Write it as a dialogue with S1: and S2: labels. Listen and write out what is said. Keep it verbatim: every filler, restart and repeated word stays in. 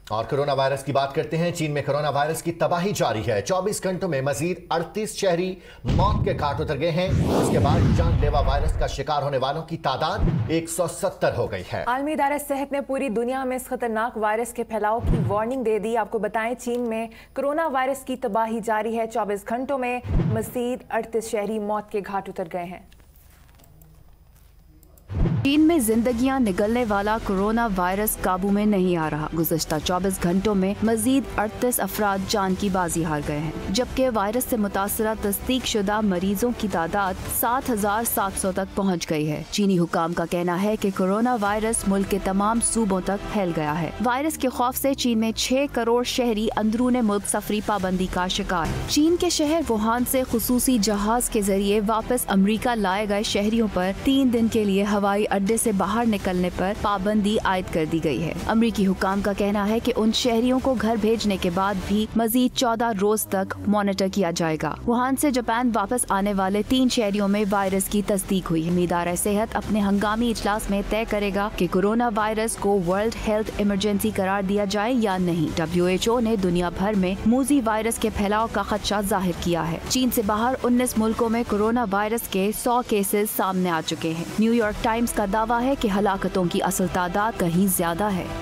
S1: और corona virus की बात करते हैं। चीन में कोरोना वायरस की तबाही जारी है। चौबीस घंटों में मजीद अड़तीस शहरी मौत के घाट उतर गए हैं। इसके बाद जानलेवा वायरस का शिकार होने वालों की तादाद एक सौ सत्तर हो गई है।
S2: आलमी इदारा सेहत ने पूरी दुनिया में इस खतरनाक वायरस के फैलाव की वार्निंग दे दी। आपको बताएं, चीन में कोरोना वायरस की तबाही जारी है। चौबीस घंटों में मजीद अड़तीस शहरी मौत के घाट उतर गए हैं।
S3: चीन में जिंदगियां निगलने वाला कोरोना वायरस काबू में नहीं आ रहा। गुज़श्ता चौबीस घंटों में मजीद अड़तीस अफराद जान की बाजी हार गए हैं, जबकि वायरस से मुतासरा तस्दीक शुदा मरीजों की तादाद सात हजार सात सौ तक पहुँच गई है। चीनी हुकाम का कहना है कि कोरोना वायरस मुल्क के तमाम सूबों तक फैल गया है। वायरस के खौफ से चीन में छह करोड़ शहरी अंदरूने मुल्क सफरी पाबंदी का शिकार। चीन के शहर वुहान से खुसूसी जहाज के जरिए वापस अमरीका लाए गए शहरियों पर तीन दिन के लिए हवाई अड्डे से बाहर निकलने पर पाबंदी आयद कर दी गई है। अमरीकी हुकाम का कहना है कि उन शहरियों को घर भेजने के बाद भी मजीद चौदह रोज तक मॉनिटर किया जाएगा। वुहान से जापान वापस आने वाले तीन शहरियों में वायरस की तस्दीक हुई है। इदारा सेहत अपने हंगामी इजलास में तय करेगा कि कोरोना वायरस को वर्ल्ड हेल्थ इमरजेंसी करार दिया जाए या नहीं। डब्ल्यू एच ओ ने दुनिया भर में मूजी वायरस के फैलाव का खदशा जाहिर किया है। चीन से बाहर उन्नीस मुल्कों में कोरोना वायरस के सौ केसेस सामने आ चुके हैं। न्यूयॉर्क टाइम्स का दावा है कि हलाकतों की असल तादाद कहीं ज्यादा है।